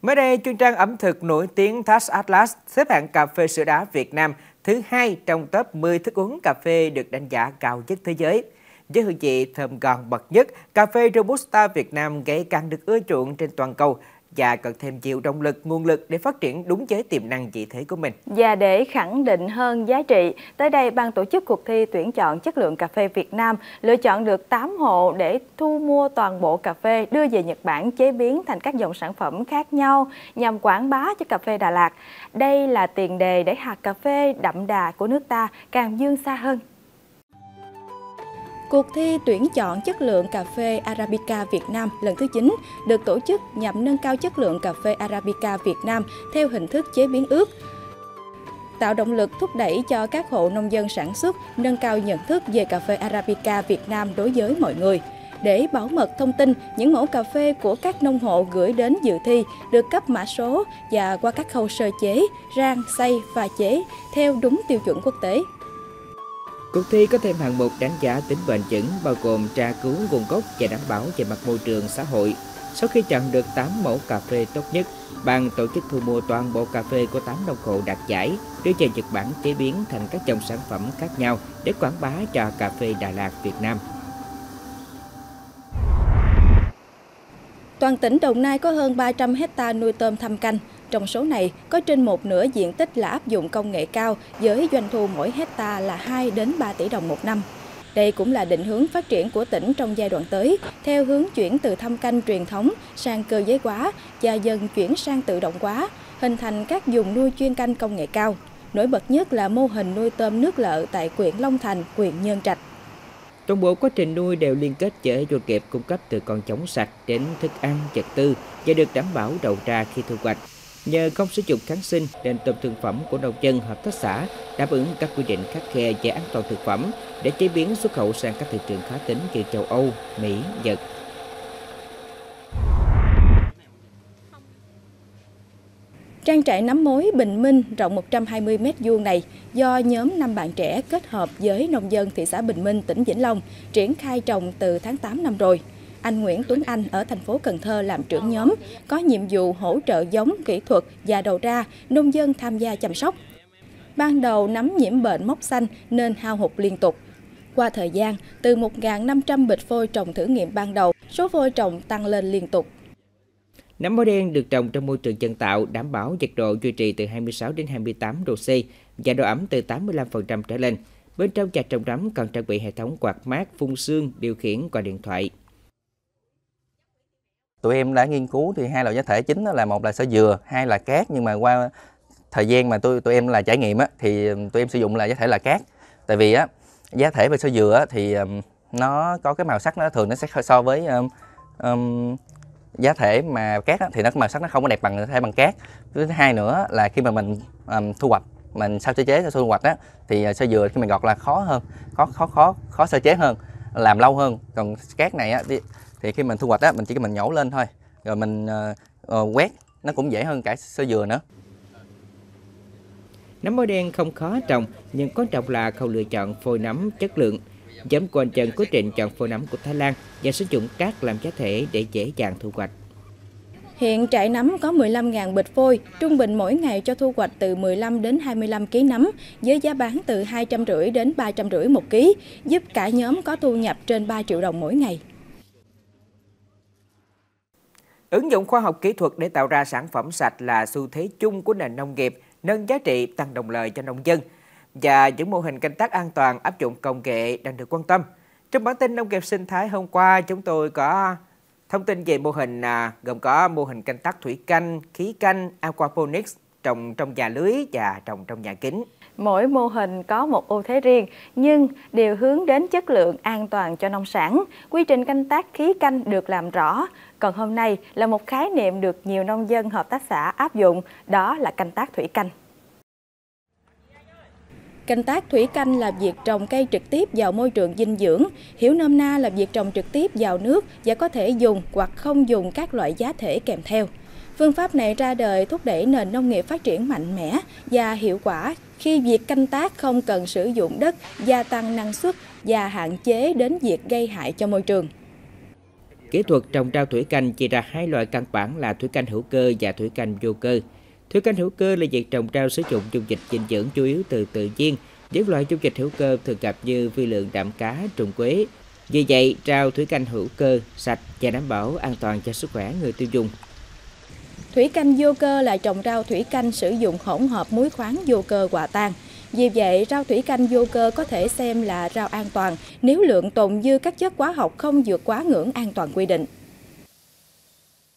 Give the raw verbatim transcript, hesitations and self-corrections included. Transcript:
Mới đây, chuyên trang ẩm thực nổi tiếng Taste Atlas xếp hạng cà phê sữa đá Việt Nam thứ hai trong top mười thức uống cà phê được đánh giá cao nhất thế giới. Với hương vị thơm ngon bậc nhất, cà phê Robusta Việt Nam ngày càng được ưa chuộng trên toàn cầu và cần thêm nhiều động lực, nguồn lực để phát triển đúng với tiềm năng vị thế của mình. Và để khẳng định hơn giá trị, tới đây ban tổ chức cuộc thi tuyển chọn chất lượng cà phê Việt Nam lựa chọn được tám hộ để thu mua toàn bộ cà phê đưa về Nhật Bản chế biến thành các dòng sản phẩm khác nhau nhằm quảng bá cho cà phê Đà Lạt. Đây là tiền đề để hạt cà phê đậm đà của nước ta càng vươn xa hơn. Cuộc thi tuyển chọn chất lượng cà phê Arabica Việt Nam lần thứ chín được tổ chức nhằm nâng cao chất lượng cà phê Arabica Việt Nam theo hình thức chế biến ướp, tạo động lực thúc đẩy cho các hộ nông dân sản xuất nâng cao nhận thức về cà phê Arabica Việt Nam đối với mọi người. Để bảo mật thông tin, những mẫu cà phê của các nông hộ gửi đến dự thi được cấp mã số và qua các khâu sơ chế, rang, xay, pha chế theo đúng tiêu chuẩn quốc tế. Cuộc thi có thêm hạng mục đánh giá tính bền vững bao gồm tra cứu nguồn gốc và đảm bảo về mặt môi trường xã hội. Sau khi chọn được tám mẫu cà phê tốt nhất, ban tổ chức thu mua toàn bộ cà phê của tám nông hộ đạt giải đưa về Nhật Bản chế biến thành các dòng sản phẩm khác nhau để quảng bá cho cà phê Đà Lạt Việt Nam. Toàn tỉnh Đồng Nai có hơn ba trăm héc ta nuôi tôm thâm canh. Trong số này, có trên một nửa diện tích là áp dụng công nghệ cao với doanh thu mỗi hecta là hai đến ba tỷ đồng một năm. Đây cũng là định hướng phát triển của tỉnh trong giai đoạn tới, theo hướng chuyển từ thâm canh truyền thống sang cơ giới hóa và dần chuyển sang tự động hóa, hình thành các vùng nuôi chuyên canh công nghệ cao. Nổi bật nhất là mô hình nuôi tôm nước lợ tại huyện Long Thành, huyện Nhân Trạch. Toàn bộ quá trình nuôi đều liên kết với doanh nghiệp cung cấp từ con trống sạch đến thức ăn, vật tư và được đảm bảo đầu ra khi thu hoạch. Nhờ không sử dụng kháng sinh nên tôm thương phẩm của nông dân hợp tác xã đáp ứng các quy định khắt khe về an toàn thực phẩm để chế biến xuất khẩu sang các thị trường khó tính như châu Âu, Mỹ, Nhật. Trang trại nấm mối Bình Minh rộng một trăm hai mươi mét vuông này do nhóm năm bạn trẻ kết hợp với nông dân thị xã Bình Minh, tỉnh Vĩnh Long triển khai trồng từ tháng tám năm rồi. Anh Nguyễn Tuấn Anh ở thành phố Cần Thơ làm trưởng nhóm, có nhiệm vụ hỗ trợ giống, kỹ thuật và đầu ra, nông dân tham gia chăm sóc. Ban đầu nấm nhiễm bệnh mốc xanh nên hao hụt liên tục. Qua thời gian, từ một nghìn năm trăm bịch phôi trồng thử nghiệm ban đầu, số phôi trồng tăng lên liên tục. Nấm mối đen được trồng trong môi trường nhân tạo, đảm bảo nhiệt độ duy trì từ hai mươi sáu đến hai mươi tám độ C và độ ẩm từ tám mươi lăm phần trăm trở lên. Bên trong nhà trồng nấm còn trang bị hệ thống quạt mát, phun sương, điều khiển qua điện thoại. Tụi em đã nghiên cứu thì hai loại giá thể chính là một là sơ dừa, hai là cát, nhưng mà qua thời gian mà tôi tụi em là trải nghiệm á, thì tụi em sử dụng là giá thể là cát. Tại vì á, giá thể về sơ dừa á, thì nó có cái màu sắc nó thường nó sẽ so với um, um, giá thể mà cát á, thì nó màu sắc nó không có đẹp bằng thể bằng cát. Thứ hai nữa là khi mà mình um, thu hoạch, mình sao sơ chế sau thu hoạch á, thì sơ dừa khi mình gọt là khó hơn, khó khó khó khó sơ chế hơn, làm lâu hơn. Còn cát này á thì, thì khi mình thu hoạch á, mình chỉ cần mình nhổ lên thôi, rồi mình uh, uh, quét, nó cũng dễ hơn cả sơ dừa nữa. Nấm mối đen không khó trồng, nhưng quan trọng là khâu lựa chọn phôi nấm chất lượng. Giống của anh Trần quyết định chọn phôi nấm của Thái Lan và sử dụng cát làm giá thể để dễ dàng thu hoạch. Hiện trại nấm có mười lăm nghìn bịch phôi, trung bình mỗi ngày cho thu hoạch từ mười lăm đến hai mươi lăm ki lô gam nấm, với giá bán từ hai trăm rưỡi đến ba trăm rưỡi một ký, giúp cả nhóm có thu nhập trên ba triệu đồng mỗi ngày. Ứng dụng khoa học kỹ thuật để tạo ra sản phẩm sạch là xu thế chung của nền nông nghiệp, nâng giá trị, tăng đồng lợi cho nông dân. Và những mô hình canh tác an toàn áp dụng công nghệ đang được quan tâm. Trong bản tin nông nghiệp sinh thái hôm qua, chúng tôi có thông tin về mô hình à, gồm có mô hình canh tác thủy canh, khí canh, aquaponics, trồng trong nhà lưới và trồng trong nhà kính. Mỗi mô hình có một ưu thế riêng, nhưng đều hướng đến chất lượng an toàn cho nông sản. Quy trình canh tác khí canh được làm rõ. Còn hôm nay là một khái niệm được nhiều nông dân hợp tác xã áp dụng, đó là canh tác thủy canh. Canh tác thủy canh là việc trồng cây trực tiếp vào môi trường dinh dưỡng, hiểu nôm na là việc trồng trực tiếp vào nước và có thể dùng hoặc không dùng các loại giá thể kèm theo. Phương pháp này ra đời thúc đẩy nền nông nghiệp phát triển mạnh mẽ và hiệu quả khi việc canh tác không cần sử dụng đất, gia tăng năng suất và hạn chế đến việc gây hại cho môi trường. Kỹ thuật trồng rau thủy canh chia ra hai loại căn bản là thủy canh hữu cơ và thủy canh vô cơ. Thủy canh hữu cơ là việc trồng rau sử dụng dung dịch dinh dưỡng chủ yếu từ tự nhiên. Những loại dung dịch hữu cơ thường gặp như vi lượng đạm cá, trùng quế. Vì vậy, rau thủy canh hữu cơ sạch và đảm bảo an toàn cho sức khỏe người tiêu dùng. Thủy canh vô cơ là trồng rau thủy canh sử dụng hỗn hợp muối khoáng vô cơ hòa tan. Vì vậy, rau thủy canh vô cơ có thể xem là rau an toàn nếu lượng tồn dư các chất hóa học không vượt quá ngưỡng an toàn quy định.